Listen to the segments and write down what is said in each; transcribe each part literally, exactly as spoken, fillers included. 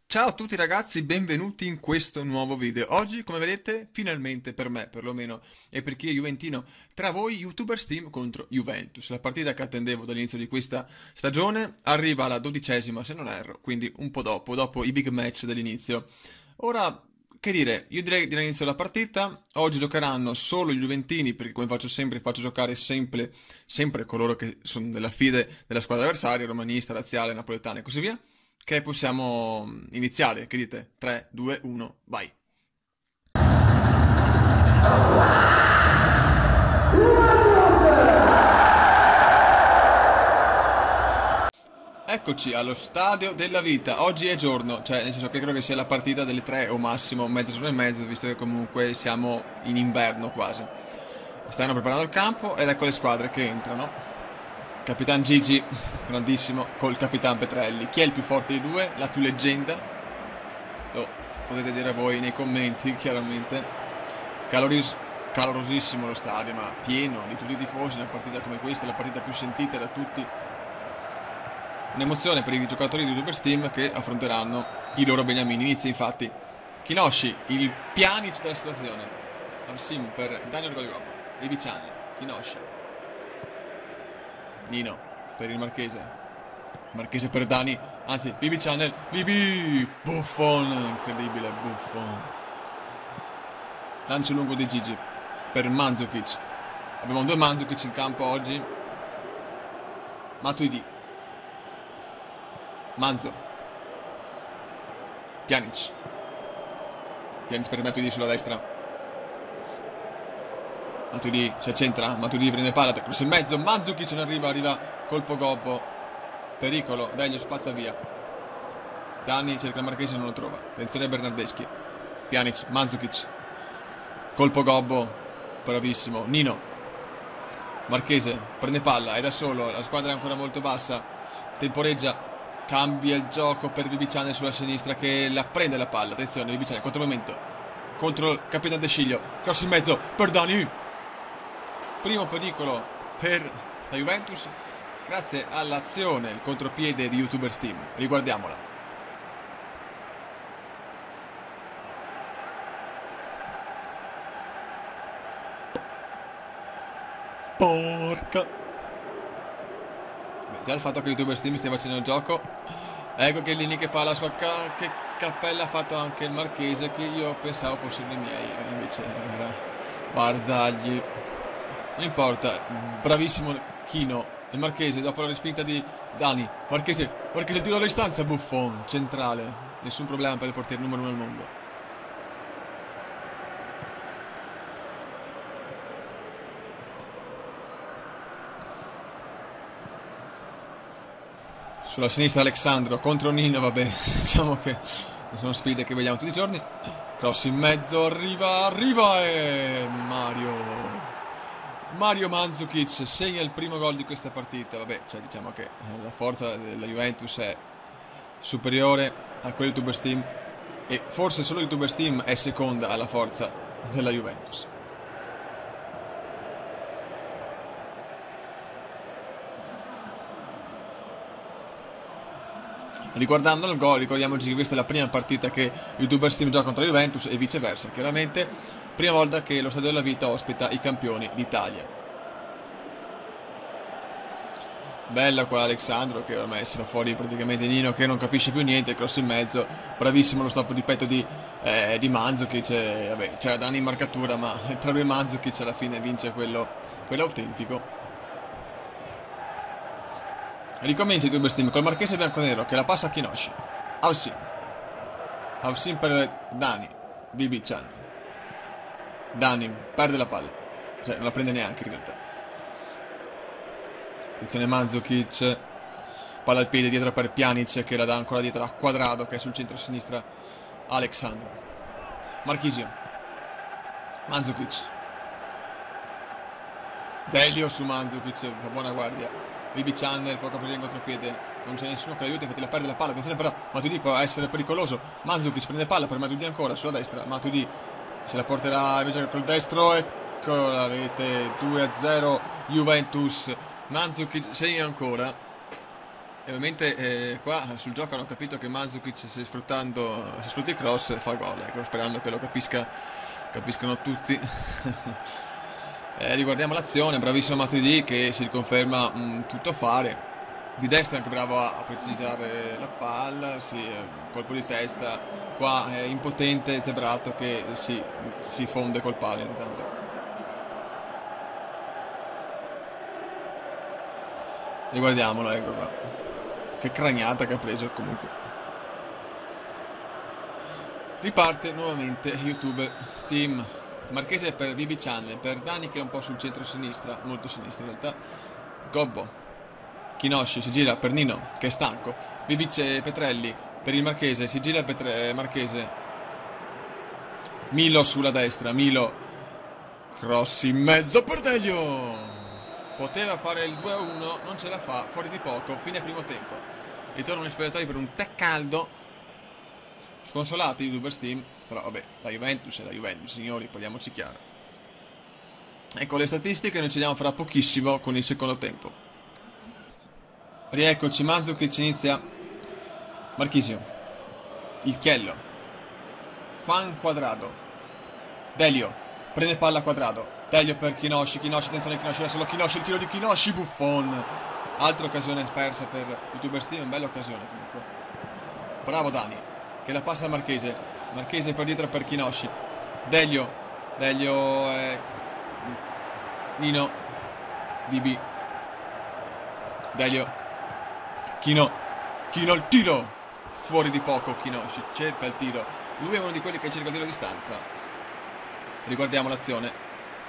Ciao a tutti ragazzi, benvenuti in questo nuovo video. Oggi, come vedete, finalmente per me, perlomeno, e per chi è juventino, tra voi YouTubers Team contro Juventus. La partita che attendevo dall'inizio di questa stagione arriva alla dodicesima, se non erro, quindi un po' dopo, dopo i big match dell'inizio. Ora, che dire, io direi di dare inizio alla partita. Oggi giocheranno solo i juventini, perché come faccio sempre, faccio giocare sempre, sempre coloro che sono della fide della squadra avversaria, romanista, laziale, napoletana e così via. Che possiamo iniziare, che dite? tre, due, uno, vai! Eccoci allo stadio della vita. Oggi è giorno, cioè nel senso che credo che sia la partita delle tre o massimo mezzogiorno e mezzo, visto che comunque siamo in inverno quasi. Stanno preparando il campo ed ecco le squadre che entrano. Capitan Gigi, grandissimo, col Capitan Petrelli. Chi è il più forte dei due? La più leggenda? Lo potete dire voi nei commenti, chiaramente. Caloris calorosissimo lo stadio, ma pieno di tutti i tifosi. Una partita come questa, la partita più sentita da tutti. Un'emozione per i giocatori di YouTubers Team che affronteranno i loro beniamini. Inizia infatti Kinoshi, il Pjanic della situazione. Avsim per Daniel Golgob, Ibiciane, Kinoshi. Nino per il Marchese. Marchese per Dani. Anzi, Bibi Channel. Bibi! Buffon! Incredibile, Buffon. Lancio lungo di Gigi per Mandzukic. Abbiamo due Mandzukic in campo oggi. Matuidi. Manzo. Pjanic. Pjanic per Matuidi sulla destra. Matuidi si accentra, Matuidi prende palla, cross in mezzo, Mandzukic non arriva, arriva colpo gobbo, pericolo, Deglio spazza via. Dani cerca il Marchese, non lo trova, attenzione a Bernardeschi, Pjanic, Mandzukic, colpo gobbo, bravissimo, Nino, Marchese prende palla, è da solo, la squadra è ancora molto bassa, temporeggia, cambia il gioco per Vibiciane sulla sinistra che la prende la palla, attenzione Vibiciane, contromovimento, contro il Capitan De Sciglio, cross in mezzo per Dani. Primo pericolo per la Juventus grazie all'azione, il contropiede di YouTubers Team. Riguardiamola. Porca! Beh, già il fatto che YouTubers Team stia facendo il gioco. Ecco che Lini che fa la sua ca che cappella ha fatto anche il Marchese, che io pensavo fossero i miei, invece era Barzagli. Non importa, bravissimo Chino, il Marchese dopo la respinta di Dani, Marchese, Marchese tiro alla distanza, Buffon, centrale, nessun problema per il portiere numero uno al mondo. Sulla sinistra Alexandro contro Nino, vabbè, diciamo che sono sfide che vediamo tutti i giorni. Cross in mezzo, arriva, arriva e Mario... Mario Mandzukic segna il primo gol di questa partita. Vabbè, cioè diciamo che la forza della Juventus è superiore a quella di YouTubers Team e forse solo YouTubers Team è seconda alla forza della Juventus. Riguardando il gol, ricordiamoci che questa è la prima partita che YouTubers Team gioca contro la Juventus e viceversa, chiaramente prima volta che lo Stadio della Vita ospita i campioni d'Italia. Bella qua Alexandro che ormai sarà fuori praticamente Nino che non capisce più niente, cross in mezzo, bravissimo lo stop di petto di, eh, di Mandzukic, eh, vabbè c'era Dani in marcatura ma tra lui e Mandzukic alla fine vince quello, quello autentico. Ricomincia il YouTubers Team col Marchese bianconero che la passa a Kinoshi. Avsim. Avsim per Dani. Bibi Chan. Dani perde la palla. Cioè non la prende neanche in realtà. Attenzione Mandzukic. Palla al piede dietro per Pjanic che la dà ancora dietro a Quadrado che è sul centro-sinistra. Alexandro. Marchisio. Mandzukic. Delio su Mandzukic. Fa buona guardia. Bibi Channel può aprire in contropiede, non c'è nessuno che l'aiuta, infatti la perde la palla, attenzione però Matuidi può essere pericoloso, Mandzukic prende palla per Matuidi ancora sulla destra, Matuidi se la porterà invece col destro, ecco la rete due a zero Juventus, Mandzukic segna ancora, E ovviamente eh, qua sul gioco hanno capito che Mandzukic, se sfruttando se sfrutta i cross, fa gol, ecco, sperando che lo capisca, capiscano tutti. eh, riguardiamo l'azione, bravissimo Matuidi che si riconferma un tuttofare. Di destra anche bravo a, a precisare la palla, sì, eh, colpo di testa, qua è impotente Zebrato che si, si fonde col palo intanto. Riguardiamolo, ecco qua. Che craniata che ha preso comunque. Riparte nuovamente YouTube, Steam. Marchese per V B Channel, per Dani che è un po' sul centro-sinistra, molto sinistra in realtà. Gobbo, Kinoshi si gira per Nino che è stanco. V B Petrelli per il Marchese, si gira per Petre- Marchese. Milo sulla destra, Milo. Cross in mezzo per Delio. Poteva fare il due a uno, non ce la fa, fuori di poco, fine primo tempo. Ritornano gli spettatori per un tè caldo. Sconsolati di Uber Steam, però vabbè, la Juventus è la Juventus, signori, parliamoci chiaro. Ecco le statistiche, noi ci vediamo fra pochissimo con il secondo tempo. Rieccoci, Mandzukic inizia. Marchisio. Il Chiello. Juan Quadrado. Delio. Prende palla Quadrado. Delio per Kinoshi, Kinoshi, attenzione Kinoshi, adesso lo Kinoshi, il tiro di Kinoshi, Buffon. Altra occasione persa per YouTuber Steam, una bella occasione comunque. Bravo Dani, che la passa al Marchese. Marchese per dietro per Kinoshi. Delio, Delio è... Nino. B B. Delio. Kino. Kino il tiro. Fuori di poco Kinoshi, cerca il tiro. Lui è uno di quelli che cerca il tiro a distanza. Riguardiamo l'azione.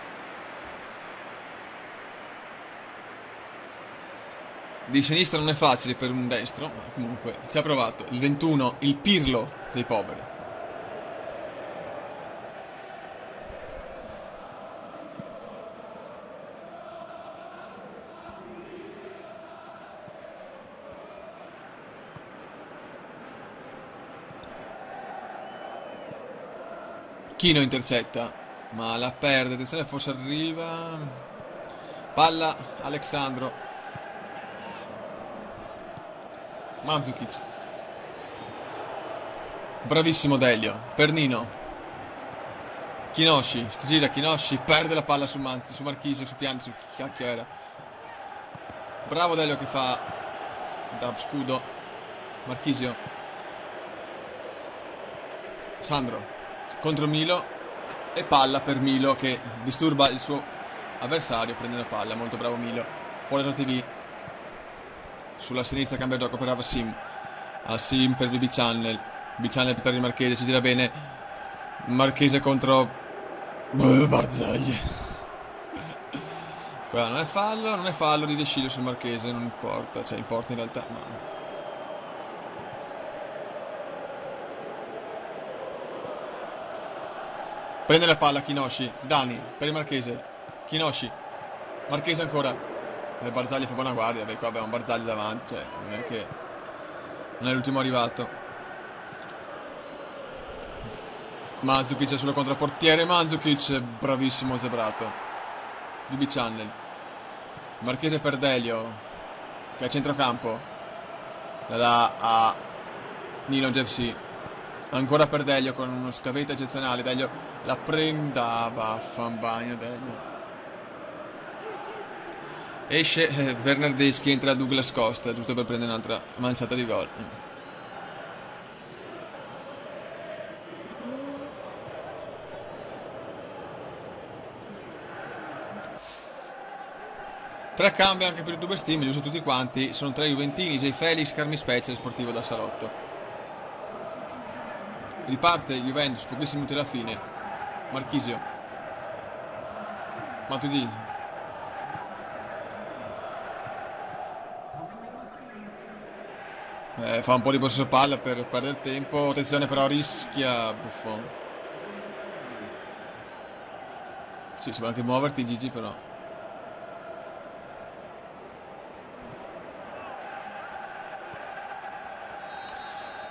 Di sinistra non è facile per un destro, ma comunque ci ha provato. Il ventuno, il Pirlo dei poveri. Chino intercetta, ma la perde. Attenzione, forse arriva. Palla Alexandro. Mandzukic. Bravissimo Delio. Per Nino. Kinoshi. Gira Kinoshi. Perde la palla su Manzi, su Marchisio, su Piani, su chi cacchio era. Bravo Delio che fa da scudo. Marchisio. Sandro. Contro Milo. E palla per Milo che disturba il suo avversario. Prende la palla. Molto bravo Milo. Fuori da T V. Sulla sinistra cambia gioco per Avassim. Assim per V B Channel. V B Channel per il Marchese, si gira bene. Marchese contro Barzagli. Qua non è fallo, non è fallo di De Sciglio sul Marchese, non importa, cioè importa in realtà, ma prende la palla Kinoshi, Dani per il Marchese. Kinoshi. Marchese ancora. E Barzagli fa buona guardia, beh qua abbiamo Barzagli davanti, cioè non è che non è l'ultimo arrivato. Mandzukic è solo contro il portiere, Mandzukic, bravissimo Zebrato. V B Channel. Marchese per Delio, che è a centrocampo. La dà a Nino G F C. Ancora per Delio con uno scavetta eccezionale. Delio la prenda, vaffanbagno Delio. Esce eh, Bernardeschi, entra Douglas Costa, giusto per prendere un'altra manciata di gol. Tre cambi anche per YouTuber Steam, li uso tutti quanti. Sono tre Juventini, J Felix, Carmi Spezia e Sportivo da Salotto. Riparte Juventus, pochissimi minuti alla fine. Marchisio. Matuidi. Eh, fa un po' di possesso palla per perdere tempo. Attenzione però, rischia Buffon. Sì, si può anche muoverti Gigi però.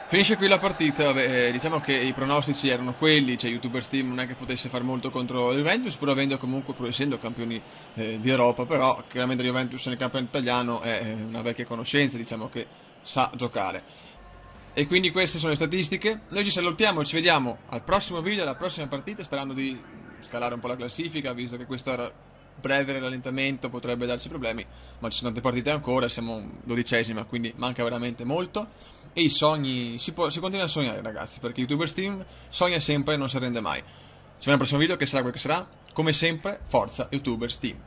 Finisce qui la partita, vabbè, diciamo che i pronostici erano quelli, cioè YouTubers Team non è che potesse far molto contro la Juventus, pur avendo comunque, pur essendo campioni eh, di Europa, però chiaramente la Juventus nel campionato italiano è una vecchia conoscenza, diciamo che sa giocare. E quindi queste sono le statistiche, noi ci salutiamo, ci vediamo al prossimo video, alla prossima partita, sperando di scalare un po' la classifica, visto che questo breve rallentamento potrebbe darci problemi, ma ci sono tante partite ancora, siamo dodicesima, quindi manca veramente molto. E i sogni, si, può, si continua a sognare ragazzi, perché YouTubers Team sogna sempre e non si arrende mai. Ci vediamo al prossimo video che sarà quel che sarà, come sempre, forza YouTubers Team.